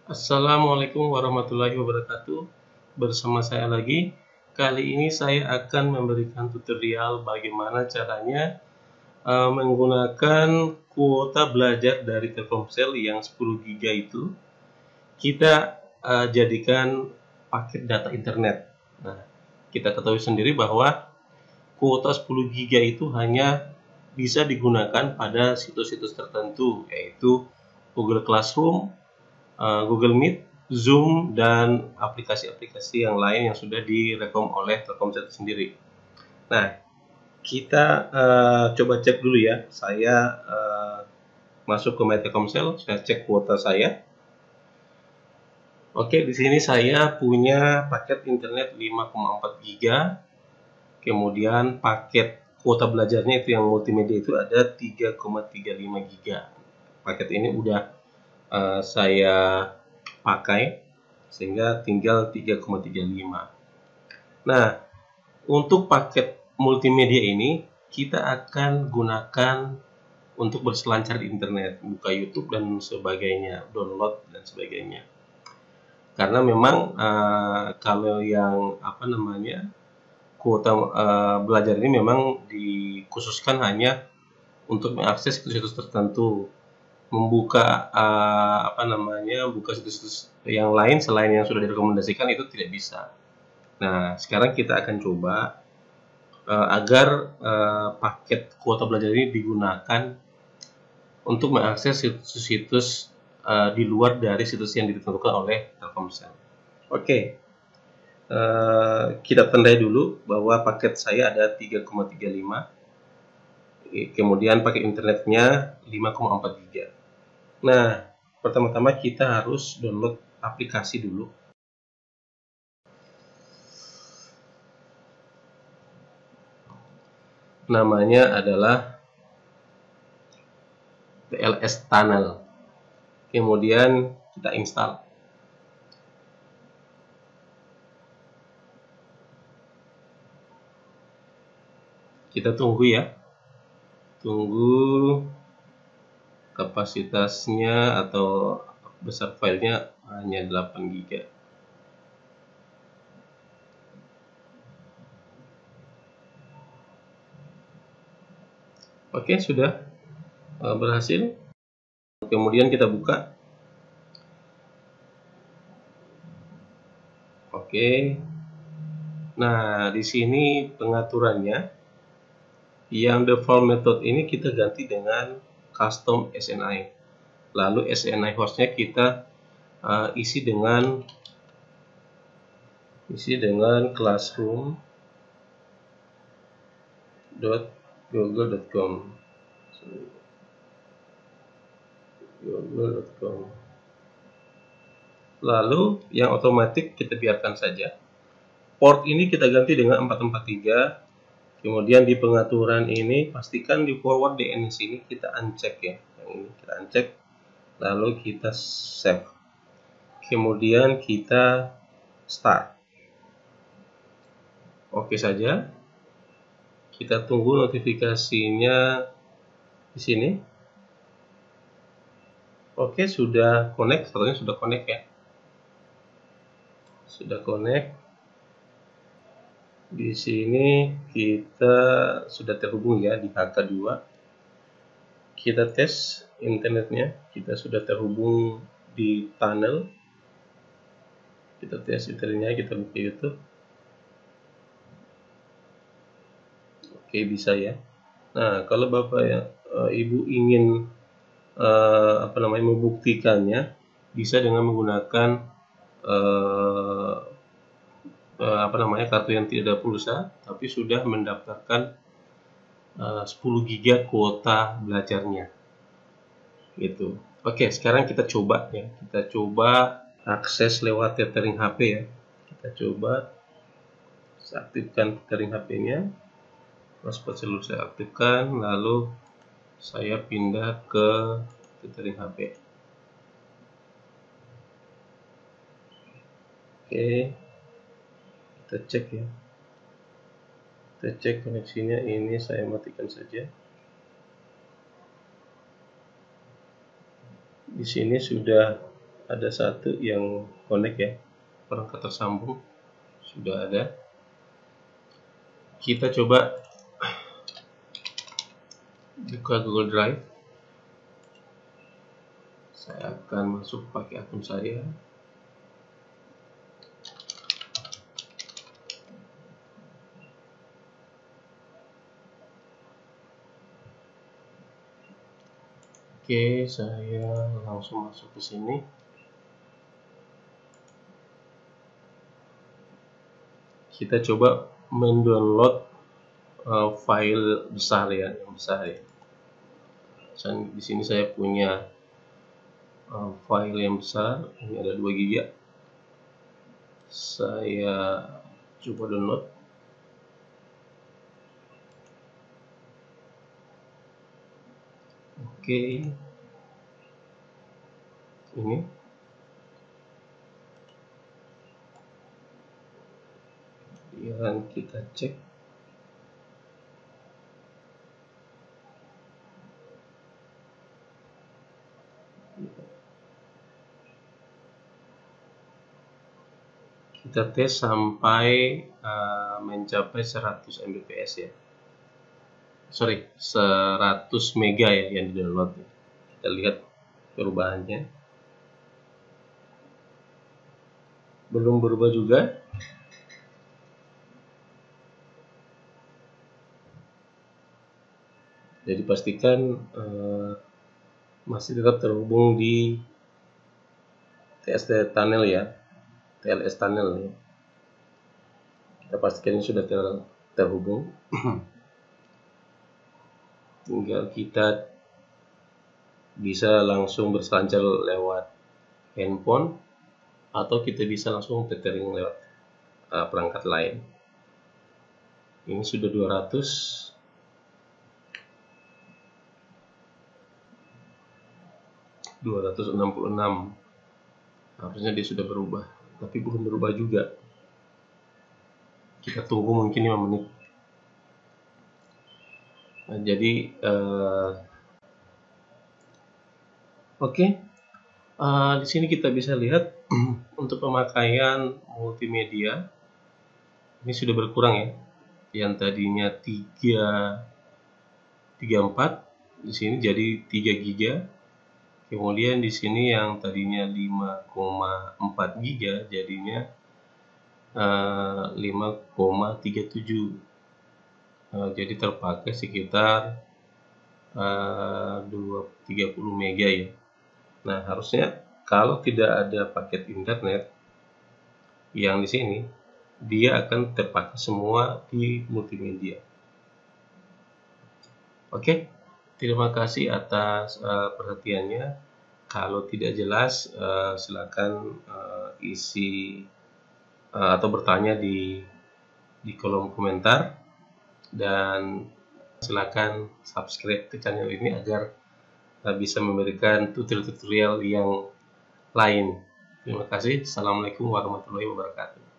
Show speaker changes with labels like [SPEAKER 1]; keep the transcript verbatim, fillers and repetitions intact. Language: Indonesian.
[SPEAKER 1] Assalamualaikum warahmatullahi wabarakatuh. Bersama saya lagi. Kali ini saya akan memberikan tutorial bagaimana caranya uh, menggunakan kuota belajar dari Telkomsel yang sepuluh giga itu kita uh, jadikan paket data internet. Nah, kita ketahui sendiri bahwa kuota sepuluh giga itu hanya bisa digunakan pada situs-situs tertentu, yaitu Google Classroom, uh, Google Meet, Zoom, dan aplikasi-aplikasi yang lain yang sudah direkom oleh Telkomsel sendiri. Nah, kita uh, coba cek dulu ya. Saya uh, masuk ke My Telkomsel, saya cek kuota saya. Oke, di sini saya punya paket internet lima koma empat giga. Kemudian paket kuota belajarnya itu yang multimedia itu ada tiga koma tiga lima giga. Paket ini udah uh, saya pakai sehingga tinggal tiga koma tiga lima. Nah, untuk paket multimedia ini kita akan gunakan untuk berselancar di internet, buka YouTube dan sebagainya, download dan sebagainya. Karena memang uh, kalau yang apa namanya kuota uh, belajar ini memang dikhususkan hanya untuk mengakses situs-situs tertentu, membuka uh, apa namanya buka situs-situs yang lain selain yang sudah direkomendasikan itu tidak bisa. Nah, sekarang kita akan coba uh, agar uh, paket kuota belajar ini digunakan untuk mengakses situs-situs uh, di luar dari situs yang ditentukan oleh Telkomsel. Oke, uh, kita tandai dulu bahwa paket saya ada tiga koma tiga lima, kemudian paket internetnya lima koma empat giga. Nah, pertama-tama kita harus download aplikasi dulu. Namanya adalah T L S Tunnel. Kemudian kita install. Kita tunggu ya. Tunggu kapasitasnya atau besar filenya hanya delapan giga. Oke, sudah berhasil. Kemudian kita buka. Oke. Nah, di sini pengaturannya. Yang default method ini kita ganti dengan custom S N I. Lalu S N I hostnya kita uh, isi dengan isi dengan classroom dot google dot com google dot com. Lalu yang otomatis kita biarkan saja. Port ini kita ganti dengan empat empat tiga. Kemudian di pengaturan ini pastikan di forward D N S ini kita uncheck ya. Yang ini kita uncheck. Lalu kita save. Kemudian kita start. Oke saja. Kita tunggu notifikasinya di sini. Oke, sudah connect, setelahnya sudah connect ya. Sudah connect. Di sini kita sudah terhubung ya di H K dua. Kita tes internetnya, kita sudah terhubung di tunnel. Kita tes internetnya, kita buka YouTube. Oke, bisa ya. Nah, kalau Bapak ya uh, Ibu ingin uh, apa namanya membuktikannya, bisa dengan menggunakan uh, uh, apa namanya kartu yang tidak ada pulsa, tapi sudah mendaftarkan uh, sepuluh giga kuota belajarnya. Gitu. Oke, sekarang kita coba ya. Kita coba akses lewat tethering H P ya. Kita coba aktifkan tethering H P-nya. Hotspot seluler saya aktifkan, lalu saya pindah ke tethering H P. Oke, kita cek ya. Kita cek koneksinya, ini saya matikan saja. Di sini sudah ada satu yang connect ya, perangkat tersambung sudah ada. Kita coba buka Google Drive. Saya akan masuk pakai akun saya. Oke, saya langsung masuk ke sini. Kita coba mendownload uh, file besar ya, yang besar ya. Dan di sini saya punya uh, file yang besar, ini ada dua giga. Saya coba download. Oke, ini yang kita cek. Kita tes sampai uh, mencapai seratus M B P S ya. Sorry, seratus mega ya yang di download. Kita lihat perubahannya. Belum berubah juga. Jadi pastikan uh, masih tetap terhubung di T S T tunnel ya, T L S tunnel ya. Kita pastikan ini sudah ter terhubung. Tinggal kita bisa langsung berselancar lewat handphone atau kita bisa langsung tethering lewat uh, perangkat lain. Ini sudah dua ratus. dua ratus enam puluh enam. Harusnya dia sudah berubah, tapi belum berubah juga. Kita tunggu mungkin lima menit. Nah, jadi uh, oke, okay. uh, di sini kita bisa lihat untuk pemakaian multimedia ini sudah berkurang ya. Yang tadinya tiga tiga puluh empat di sini jadi tiga giga. Kemudian di sini yang tadinya lima koma empat giga jadinya uh, lima koma tiga tujuh. Uh, jadi terpakai sekitar uh, tiga puluh mega ya. Nah, harusnya kalau tidak ada paket internet yang di sini, dia akan terpakai semua di multimedia. Oke, terima kasih atas uh, perhatiannya. Kalau tidak jelas, uh, silakan uh, isi uh, atau bertanya di di kolom komentar, dan silakan subscribe ke channel ini agar uh, bisa memberikan tutorial-tutorial yang lain. Terima kasih. Assalamualaikum warahmatullahi wabarakatuh.